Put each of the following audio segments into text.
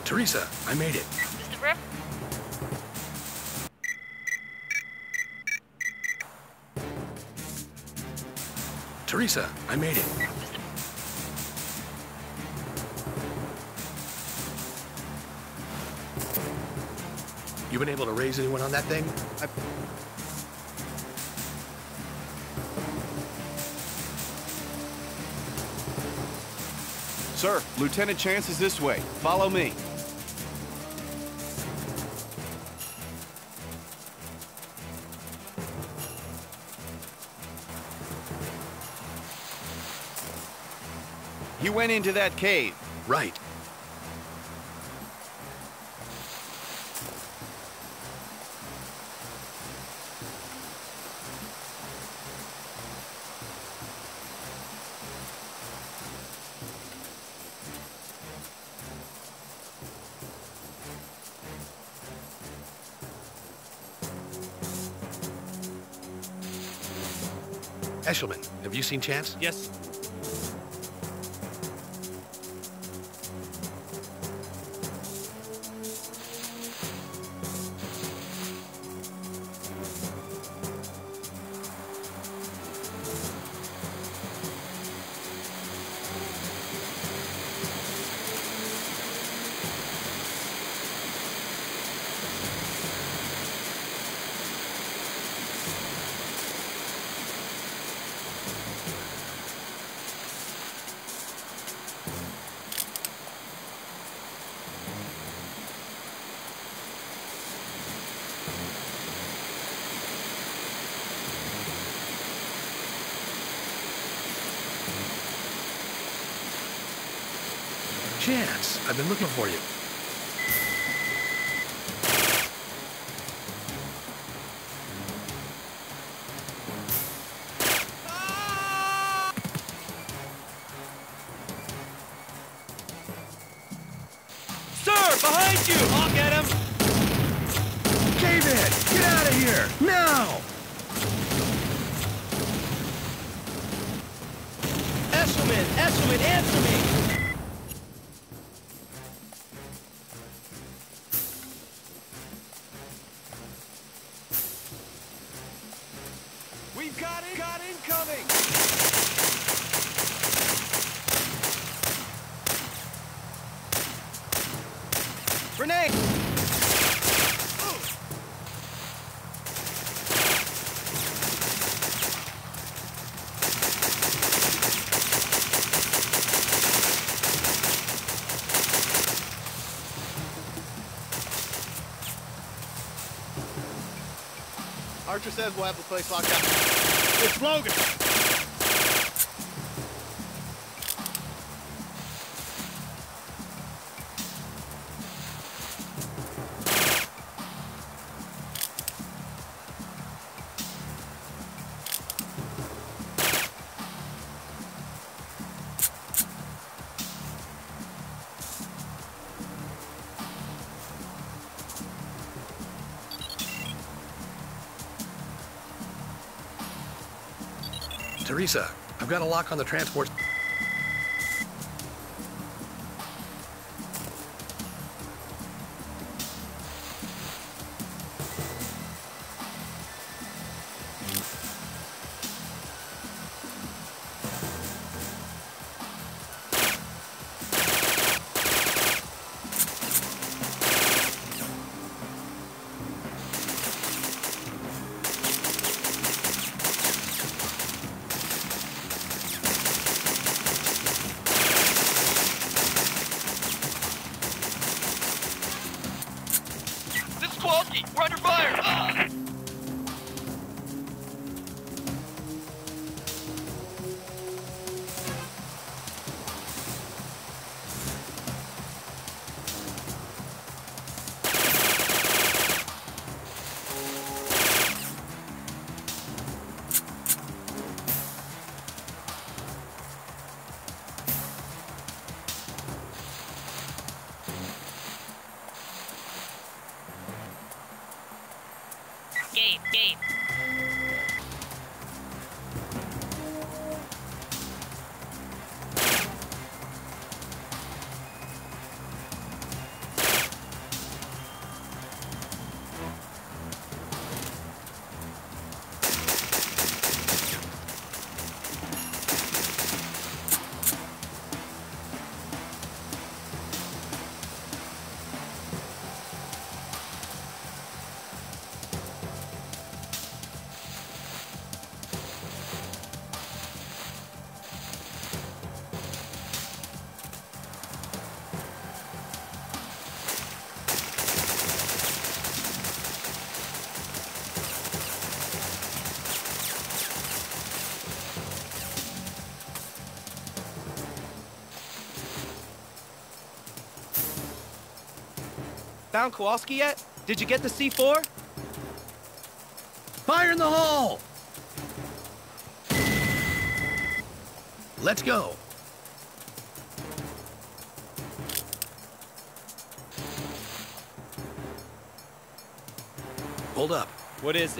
Teresa, I made it. Mr. Griff? Teresa, I made it. You been able to raise anyone on that thing? Sir, Lieutenant Chance is this way. Follow me. He went into that cave. Right. Eshelman, have you seen Chance? Yes. Chance, I've been looking for you. Sir, behind you! I'll get him! Cave in! Get out of here! Now! Eshelman, answer me! We've got incoming! Grenade! Archer says we'll have the place locked down. It's Logan! Teresa, I've got a lock on the transport. Kowalski, we're under fire! Gabe. Found Kowalski yet? Did you get the C4? Fire in the hole! Let's go. Hold up. What is it?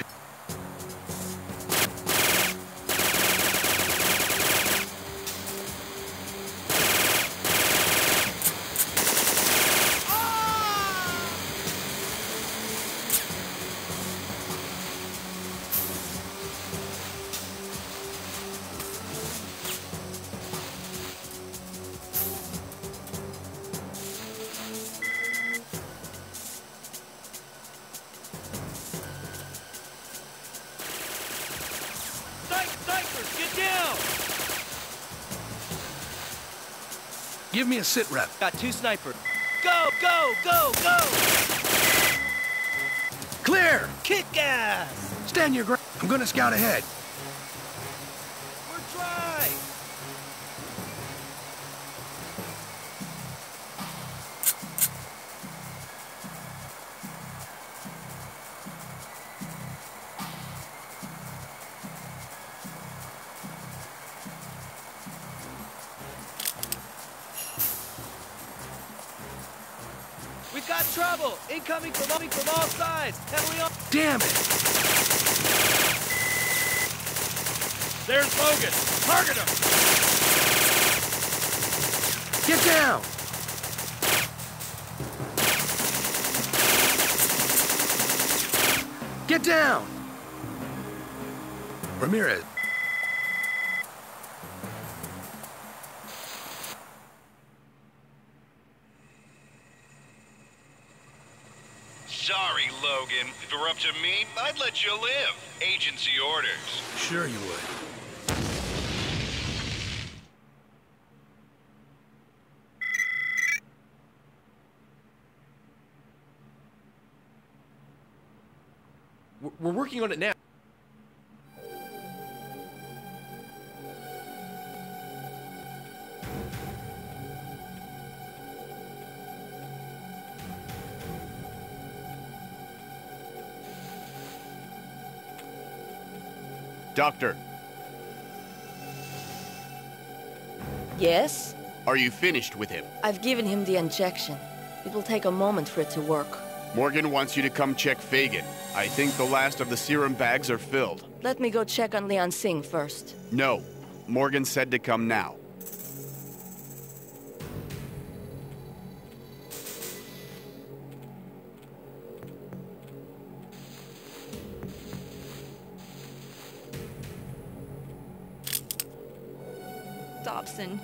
Snipers, get down! Give me a sit rep. Got 2 snipers. Go, go, go, go! Clear! Kick ass! Stand your ground. I'm gonna scout ahead. We're dry! We've got trouble! Incoming from all sides! Heavily on... Damn it! There's Logan. Target him. Get down! Get down! Ramirez. Sorry, Logan. If it were up to me, I'd let you live. Agency orders. Sure you would. We're working on it now. Doctor, Yes? are you finished with him? I've given him the injection. It will take a moment for it to work. Morgan wants you to come check Fagan. I think the last of the serum bags are filled. Let me go check on Leon Singh first. No. Morgan said to come now. Dobson.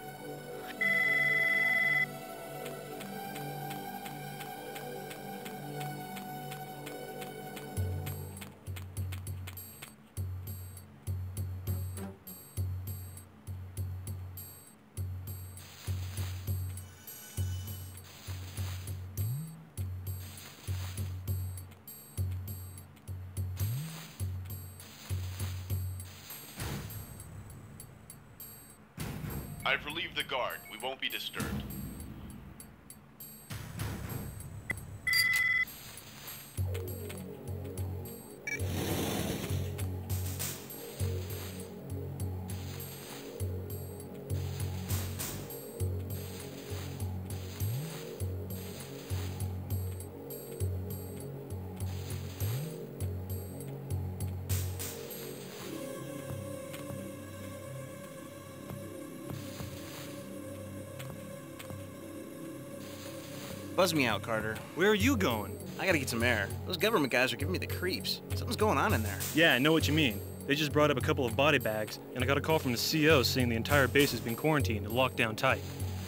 I've relieved the guard. We won't be disturbed. Buzz me out, Carter. Where are you going? I gotta get some air. Those government guys are giving me the creeps. Something's going on in there. Yeah, I know what you mean. They just brought up a couple of body bags, and I got a call from the CO saying the entire base has been quarantined and locked down tight.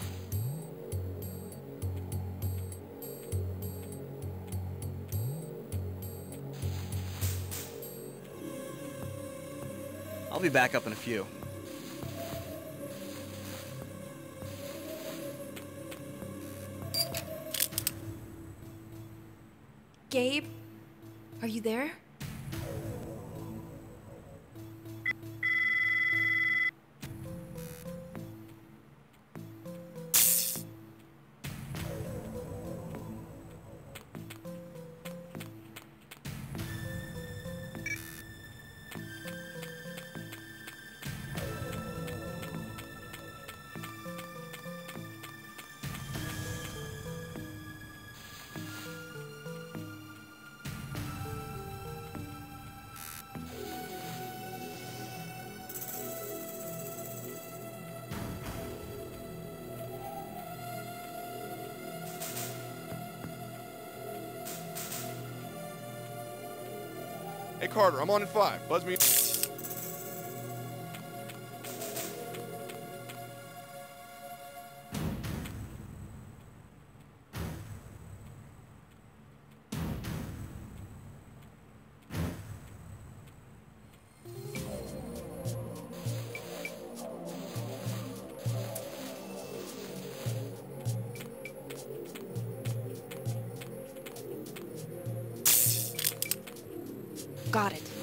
I'll be back up in a few. Gabe? Are you there? Hey, Carter, I'm on in 5. Buzz me. Got it.